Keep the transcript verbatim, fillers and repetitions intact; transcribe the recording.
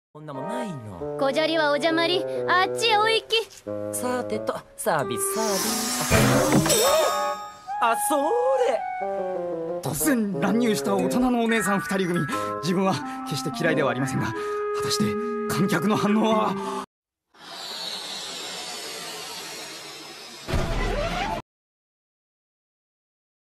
こんなもんないの。 小砂利はお邪魔り、あっちへお行き。 さてと、サービスサービス。あ、それ。 突然乱入した大人のお姉さん二人組。自分は決して嫌いではありませんが、果たして観客の反応は。